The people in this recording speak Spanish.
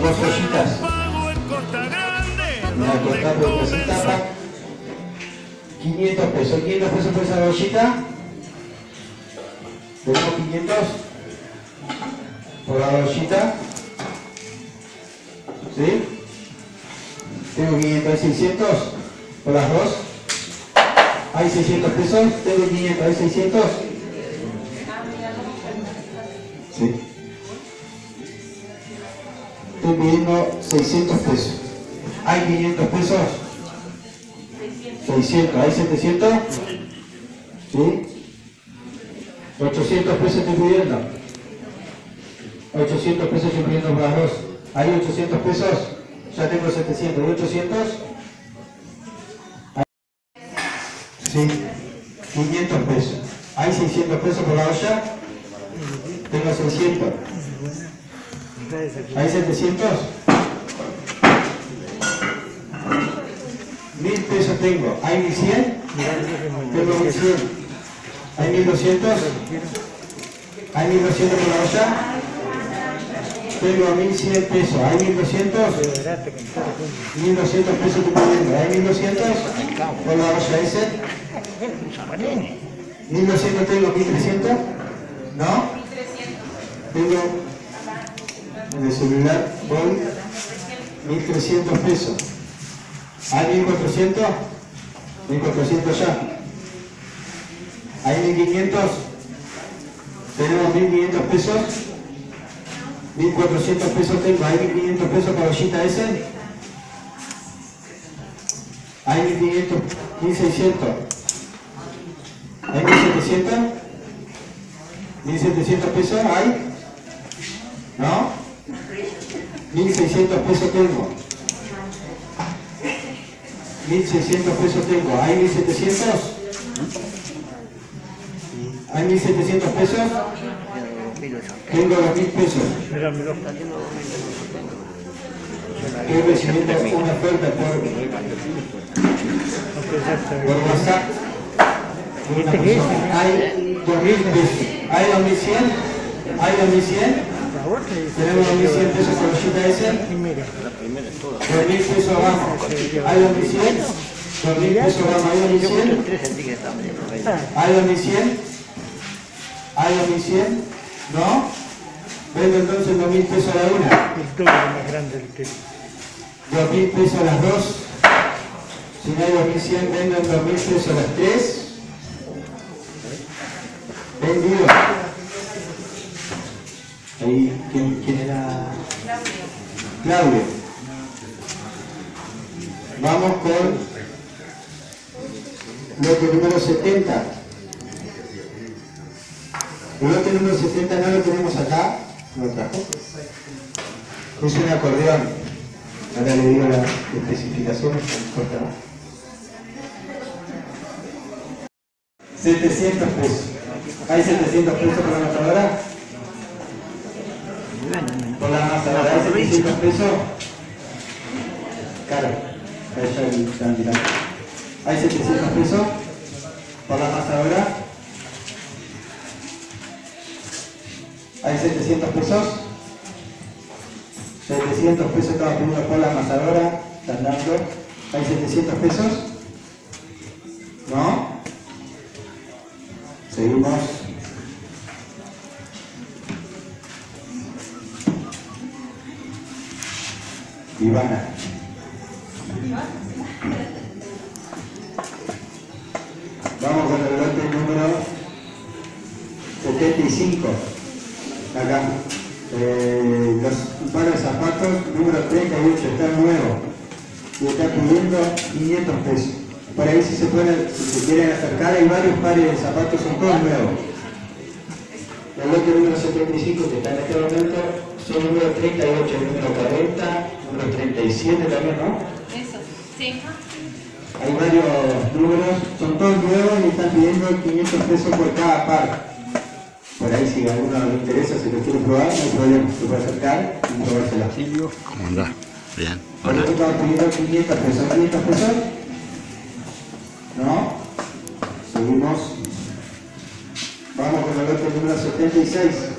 dos ollitas. Mira, cortar por esta etapa. 500 pesos. 500 pesos por esa ollita. Tenemos 500 por la ollita. ¿Sí? Tengo 500, hay 600 por las dos. Hay 600 pesos. Tengo 500, hay 600. Sí. Estoy pidiendo 600 pesos. ¿Hay 500 pesos? 600. ¿Hay 700? ¿Sí? 800 pesos estoy pidiendo. 800 pesos estoy pidiendo por las dos. ¿Hay 800 pesos? Ya tengo 700. ¿Y 800? Sí. 500 pesos. ¿Hay 600 pesos por la olla? Tengo 600. ¿Hay 700? 1000 pesos tengo. ¿Hay 1100? Tengo 1100. ¿Hay 1200? ¿Hay 1200 por la olla? Tengo 1100 pesos. ¿Hay 1200? 1200 pesos estoy pidiendo. ¿Hay 1200 por la olla ese? 1200 tengo. 1300. ¿No? Tengo en el celular, voy 1300 pesos. ¿Hay 1400? 1400 ya. ¿Hay 1500? Tenemos 1500 pesos. 1400 pesos tengo. ¿Hay 1500 pesos para ollita ese? ¿Hay 1500? 1600. ¿Hay 1700? 1700 pesos hay. ¿No? 1600 pesos tengo. 1600 pesos tengo. ¿Hay 1700? ¿Hay 1700 pesos? Tengo 2000 pesos. Estoy recibiendo una oferta por WhatsApp. Una persona. Hay 2000 pesos. ¿Hay 2100? ¿Hay 2100? Tenemos 2100 pesos por la ollita ese. 2000 pesos abajo. ¿Hay 2100? 2000 pesos abajo. ¿Hay 2100? ¿Hay 2100? ¿Hay 2100? ¿No? Vendo entonces 2000 pesos a la una. 2000 pesos a las dos. Si no hay 2100, vendo en 2000 pesos a las tres. Vendido. Ahí, ¿quién era? Claudio. Vamos con lote número 70. El lote número 70 no lo tenemos acá. ¿Lo trajo? Es un acordeón. Ahora le digo las especificaciones. 700 pesos. ¿Hay 700 pesos por la amasadora? Por la amasadora, ¿hay 700 pesos? Claro, ahí está el candidato. ¿Hay 700 pesos por la amasadora? ¿Hay 700 pesos? 700 pesos estaba pidiendo por la amasadora. ¿Están dando? ¿Hay 700 pesos? ¿No? Seguimos. Ivana. Vamos con el lote número 75. Acá. Los par de zapatos número 38 está nuevo. Y está pidiendo 500 pesos. Por ahí si se pueden, si se quieren acercar, hay varios pares de zapatos, son todos nuevos. El lote número 75 que está en este momento son número 38, el número 40, número 37 también, ¿no? Eso, sí. Hay varios números, son todos nuevos y están pidiendo 500 pesos por cada par. Por ahí si a alguno le interesa, si lo quiere probar, no hay problema, se puede acercar y probársela. ¿Cómo andás? Bien. Hola. Nosotros estamos pidiendo 500 pesos. ¿500 pesos? ¿No? Seguimos. Vamos con el lote número 76.